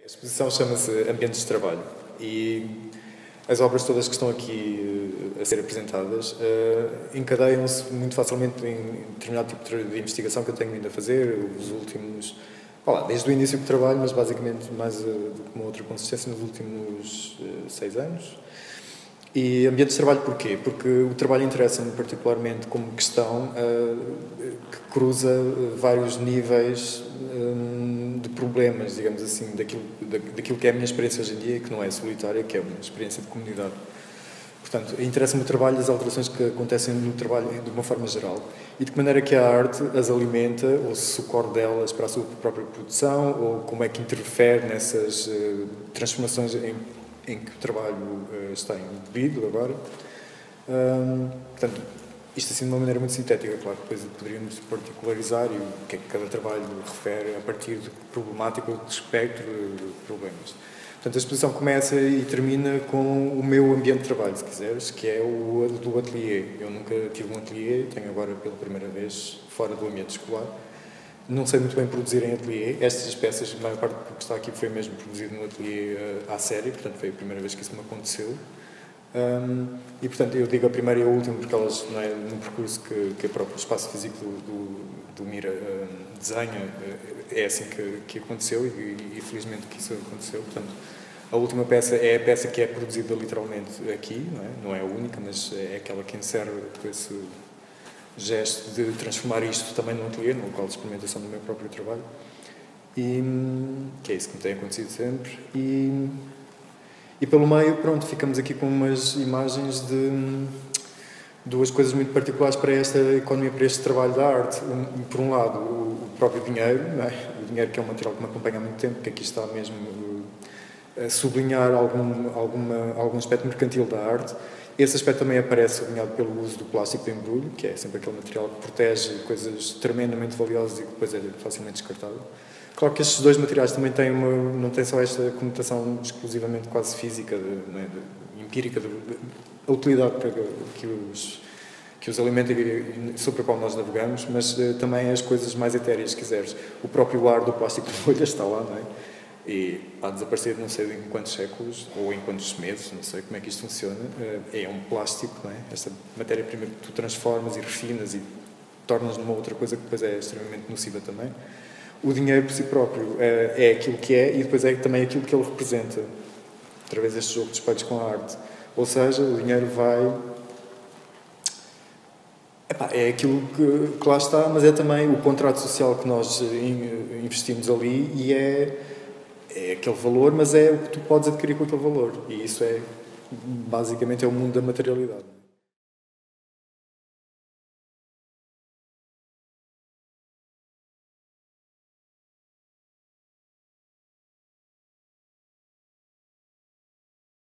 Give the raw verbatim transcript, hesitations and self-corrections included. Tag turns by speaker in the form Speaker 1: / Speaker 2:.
Speaker 1: A exposição chama-se Ambientes de Trabalho e as obras todas que estão aqui a ser apresentadas uh, encadeiam-se muito facilmente em determinado tipo de investigação que eu tenho vindo a fazer, os últimos, lá, desde o início do trabalho, mas basicamente mais uh, do que uma outra consistência nos últimos uh, seis anos. E ambientes de trabalho porquê? Porque o trabalho interessa-me particularmente como questão uh, que cruza vários níveis um, de problemas, digamos assim, daquilo, da, daquilo que é a minha experiência hoje em dia, que não é solitária, que é uma experiência de comunidade. Portanto, interessa-me o trabalho, as alterações que acontecem no trabalho de uma forma geral e de que maneira que a arte as alimenta ou se socorre delas para a sua própria produção ou como é que interfere nessas uh, transformações em em que o trabalho uh, está embebido agora. Um, portanto, isto assim de uma maneira muito sintética, claro que depois poderíamos particularizar e o que é que cada trabalho refere a partir de problemática ou de espectro de problemas. Portanto, a exposição começa e termina com o meu ambiente de trabalho, se quiseres, que é o do ateliê. Eu nunca tive um ateliê, tenho agora pela primeira vez fora do ambiente escolar. Não sei muito bem produzir em ateliê. Estas peças, a maior parte do que está aqui foi mesmo produzido no ateliê uh, à série, portanto foi a primeira vez que isso me aconteceu. Um, e portanto eu digo a primeira e a última porque elas, não é, no percurso que, que o próprio espaço físico do, do, do Mira uh, desenha, uh, é assim que, que aconteceu e, e felizmente que isso aconteceu. Portanto, a última peça é a peça que é produzida literalmente aqui, não é, não é a única, mas é aquela que encerra esse gesto de transformar isto também num ateliê, num local de experimentação do meu próprio trabalho, e que é isso que me tem acontecido sempre. E, e pelo meio, pronto, ficamos aqui com umas imagens de duas coisas muito particulares para esta economia, para este trabalho da arte. Um, por um lado, o, o próprio dinheiro, não é? O dinheiro que é um material que me acompanha há muito tempo, que aqui está mesmo a sublinhar algum, alguma, algum aspecto mercantil da arte. Esse aspecto também aparece sublinhado pelo uso do plástico de embrulho, que é sempre aquele material que protege coisas tremendamente valiosas e que depois é facilmente descartável. Claro que estes dois materiais também têm uma, não têm só esta conotação exclusivamente quase física, de, né, de, empírica, de, de, a utilidade que os, que os alimenta e sobre a qual nós navegamos, mas uh, também as coisas mais etéreas, se quiseres. O próprio ar do plástico de folha está lá, não é? E há desaparecido não sei em quantos séculos ou em quantos meses, não sei como é que isto funciona. É um plástico, não é? Esta matéria-prima que tu transformas e refinas e tornas numa outra coisa que depois é extremamente nociva também. O dinheiro por si próprio é aquilo que é e depois é também aquilo que ele representa, através deste jogo de espelhos com a arte. Ou seja, o dinheiro vai... Epá, é aquilo que, que lá está, mas é também o contrato social que nós investimos ali e é... é aquele valor, mas é o que tu podes adquirir com aquele valor. E isso é, basicamente, é o mundo da materialidade.